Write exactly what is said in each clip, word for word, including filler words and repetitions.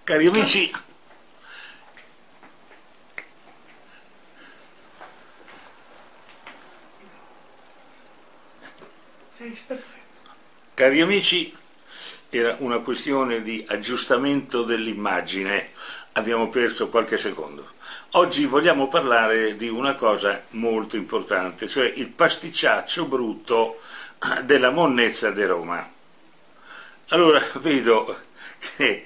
Cari amici, cari amici, era una questione di aggiustamento dell'immagine, abbiamo perso qualche secondo. Oggi vogliamo parlare di una cosa molto importante, cioè il pasticciaccio brutto della monnezza di Roma. Allora, vedo che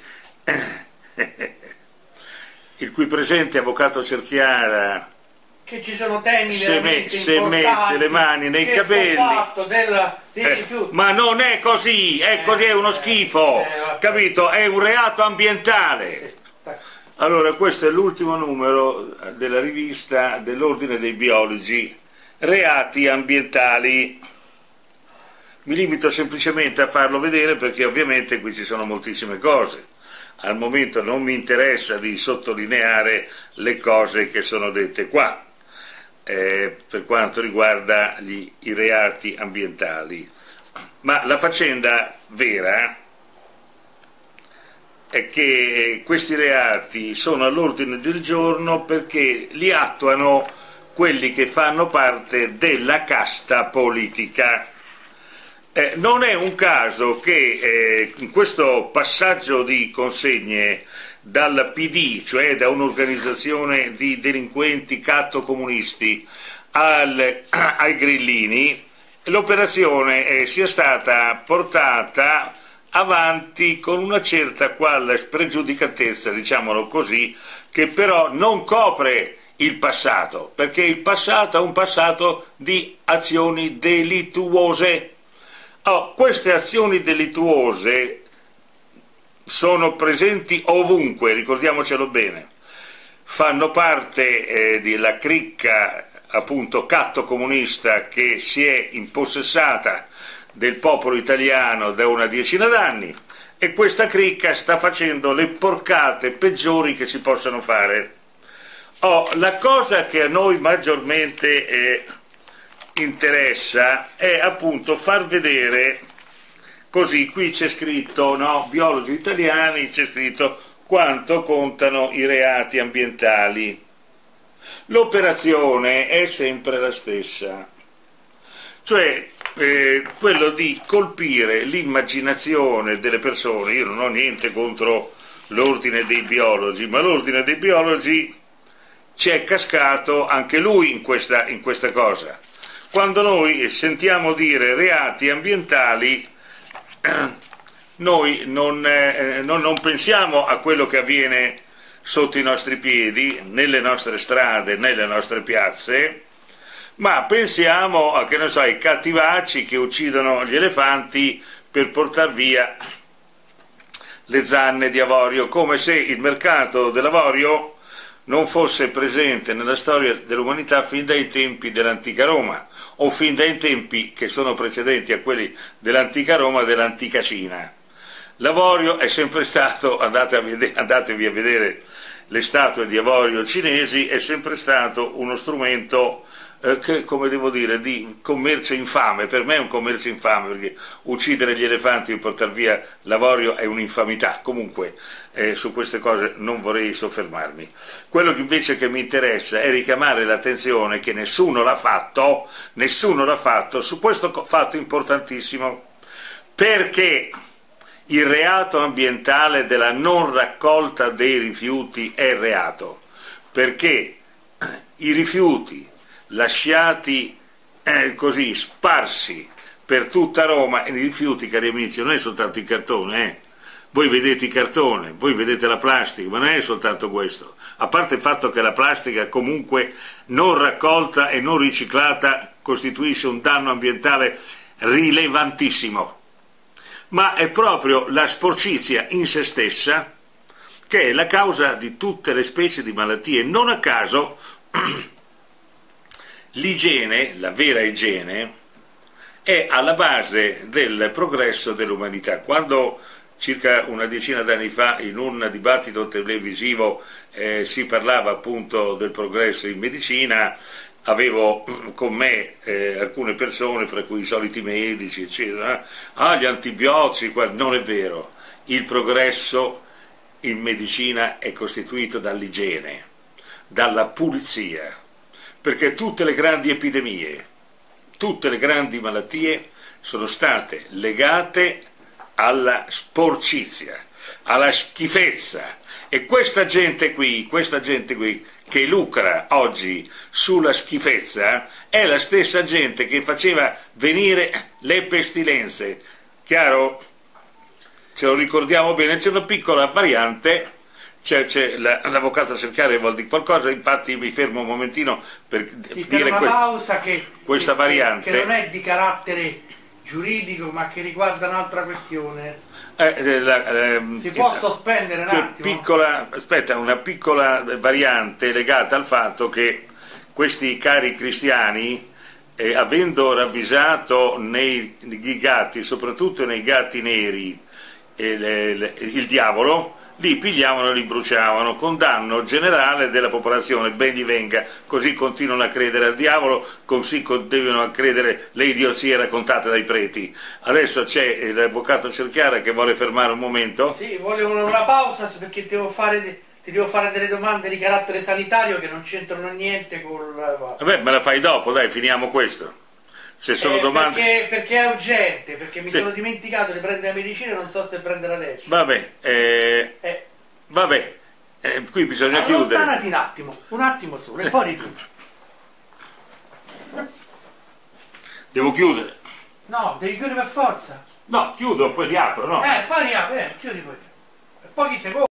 il qui presente avvocato Cerchiara che ci sono temi se, me, se mette le mani nei capelli della, dei eh, ma non è così, è così, è uno schifo, eh, capito? È un reato ambientale. Allora, questo è l'ultimo numero della rivista dell'Ordine dei Biologi, reati ambientali. Mi limito semplicemente a farlo vedere perché ovviamente qui ci sono moltissime cose. Al momento non mi interessa di sottolineare le cose che sono dette qua, eh, per quanto riguarda gli, i reati ambientali. Ma la faccenda vera è che questi reati sono all'ordine del giorno perché li attuano quelli che fanno parte della casta politica. Eh, non è un caso che eh, in questo passaggio di consegne dal P D, cioè da un'organizzazione di delinquenti cattocomunisti, al, ai grillini, l'operazione eh, sia stata portata avanti con una certa qual spregiudicatezza, diciamolo così, che però non copre il passato, perché il passato è un passato di azioni delittuose. Oh, queste azioni delittuose sono presenti ovunque, ricordiamocelo bene, fanno parte eh, della cricca appunto cattocomunista che si è impossessata del popolo italiano da una decina d'anni e questa cricca sta facendo le porcate peggiori che si possano fare. Oh, la cosa che a noi maggiormente eh, interessa è appunto far vedere, così qui c'è scritto, no, biologi italiani, c'è scritto quanto contano i reati ambientali. L'operazione è sempre la stessa, cioè eh, quello di colpire l'immaginazione delle persone. Io non ho niente contro l'ordine dei biologi, ma l'ordine dei biologi c'è cascato anche lui in questa, in questa cosa. Quando noi sentiamo dire reati ambientali, eh, noi non, eh, non, non pensiamo a quello che avviene sotto i nostri piedi, nelle nostre strade, nelle nostre piazze, ma pensiamo a, che ne so, ai cattivacci che uccidono gli elefanti per portar via le zanne di avorio, come se il mercato dell'avorio non fosse presente nella storia dell'umanità fin dai tempi dell'antica Roma, o fin dai tempi che sono precedenti a quelli dell'antica Roma e dell'antica Cina. L'avorio è sempre stato, andate a vedere, andatevi a vedere le statue di avorio cinesi, è sempre stato uno strumento eh, che, come devo dire, di commercio infame. Per me è un commercio infame, perché uccidere gli elefanti e portare via l'avorio è un'infamità. Comunque eh, su queste cose non vorrei soffermarmi. Quello che invece che mi interessa è richiamare l'attenzione che nessuno l'ha fatto, nessuno l'ha fatto su questo fatto importantissimo, perché il reato ambientale della non raccolta dei rifiuti è reato, perché i rifiuti lasciati eh, così sparsi per tutta Roma, e i rifiuti, cari amici, non è soltanto il cartone, eh. Voi vedete il cartone, voi vedete la plastica, ma non è soltanto questo, a parte il fatto che la plastica comunque non raccolta e non riciclata costituisce un danno ambientale rilevantissimo, ma è proprio la sporcizia in se stessa che è la causa di tutte le specie di malattie. Non a caso l'igiene, la vera igiene, è alla base del progresso dell'umanità. Quando circa una decina d'anni fa in un dibattito televisivo eh, si parlava appunto del progresso in medicina, avevo con me eh, alcune persone, fra cui i soliti medici, eccetera. Ah, gli antibiotici, non è vero. Il progresso in medicina è costituito dall'igiene, dalla pulizia, perché tutte le grandi epidemie, tutte le grandi malattie sono state legate alla sporcizia, alla schifezza. E questa gente qui, questa gente qui che lucra oggi sulla schifezza è la stessa gente che faceva venire le pestilenze. Chiaro? Ce lo ricordiamo bene, c'è una piccola variante, c'è, c'è l'avvocato Cerchiara vuol dire qualcosa, infatti mi fermo un momentino per sì, dire per una que pausa che, questa che, variante. Che non è di carattere giuridico ma che riguarda un'altra questione. Eh, la, ehm, si può sospendere un attimo? Piccola, aspetta, una piccola variante legata al fatto che questi cari cristiani, eh, avendo ravvisato nei, nei gatti, soprattutto nei gatti neri, eh, le, le, il diavolo, li pigliavano e li bruciavano, con danno generale della popolazione, ben gli venga, così continuano a credere al diavolo, così continuano a credere le idiozie raccontate dai preti. Adesso c'è l'avvocato Cerchiara che vuole fermare un momento. Sì, volevo una pausa perché devo fare, ti devo fare delle domande di carattere sanitario che non c'entrano niente col... Vabbè, me la fai dopo, dai, finiamo questo. Se sono eh, domande... Perché, perché è urgente, perché mi sì. sono dimenticato di prendere la medicina e non so se prendere adesso. Vabbè, eh, eh. vabbè, eh, qui bisogna allontanati chiudere. Allontanati un attimo, un attimo solo, e poi ritorno. Devo chiudere? No, devi chiudere per forza. No, chiudo, poi riapro, no? Eh, poi riapri, eh, chiudi poi. Pochi secondi.